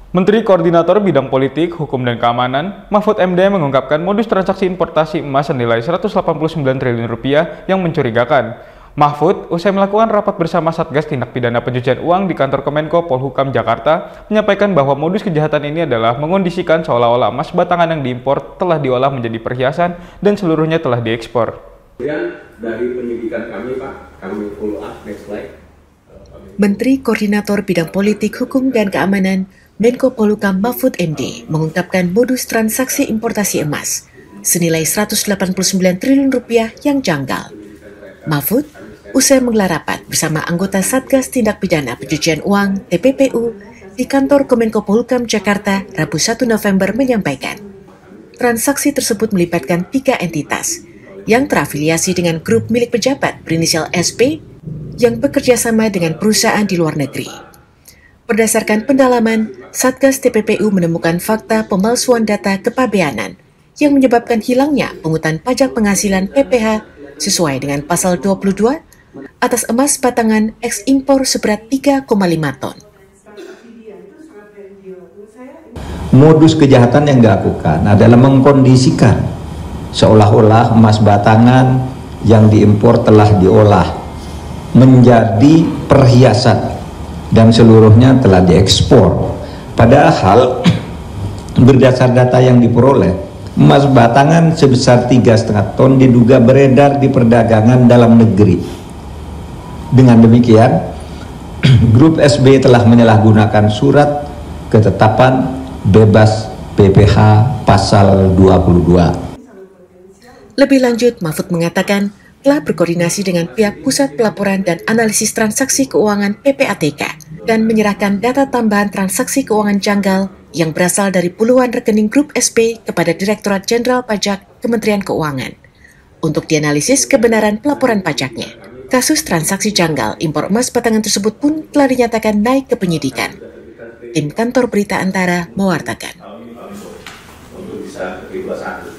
Menteri Koordinator Bidang Politik, Hukum dan Keamanan, Mahfud MD mengungkapkan modus transaksi importasi emas senilai Rp189 triliun yang mencurigakan. Mahfud, usai melakukan rapat bersama Satgas Tindak Pidana Pencucian Uang di kantor Kemenko Polhukam Jakarta, menyampaikan bahwa modus kejahatan ini adalah mengondisikan seolah-olah emas batangan yang diimpor telah diolah menjadi perhiasan dan seluruhnya telah diekspor. Kemudian dari penyidikan kami, Pak, kami follow up, next slide. Menteri Koordinator Bidang Politik, Hukum dan Keamanan, Menko Polhukam Mahfud MD mengungkapkan modus transaksi importasi emas senilai Rp189 triliun yang janggal. Mahfud, usai menggelar rapat bersama anggota Satgas Tindak Pidana Pencucian Uang (TPPU) di kantor Kemenko Polhukam Jakarta, Rabu 1 November menyampaikan, transaksi tersebut melibatkan 3 entitas yang terafiliasi dengan grup milik pejabat berinisial SP yang bekerja sama dengan perusahaan di luar negeri. Berdasarkan pendalaman, Satgas TPPU menemukan fakta pemalsuan data kepabeanan yang menyebabkan hilangnya pungutan pajak penghasilan PPh sesuai dengan pasal 22 atas emas batangan ekspor seberat 3,5 ton. Modus kejahatan yang dilakukan adalah mengkondisikan seolah-olah emas batangan yang diimpor telah diolah menjadi perhiasan dan seluruhnya telah diekspor. Padahal berdasar data yang diperoleh, emas batangan sebesar 3,5 ton diduga beredar di perdagangan dalam negeri. Dengan demikian, grup SB telah menyalahgunakan surat ketetapan bebas PPh pasal 22. Lebih lanjut, Mahfud mengatakan telah berkoordinasi dengan pihak Pusat Pelaporan dan Analisis Transaksi Keuangan PPATK dan menyerahkan data tambahan transaksi keuangan janggal yang berasal dari puluhan rekening grup SP kepada Direktorat Jenderal Pajak Kementerian Keuangan untuk dianalisis kebenaran pelaporan pajaknya. Kasus transaksi janggal impor emas batangan tersebut pun telah dinyatakan naik ke penyidikan. Tim Kantor Berita Antara mewartakan. Untuk bisa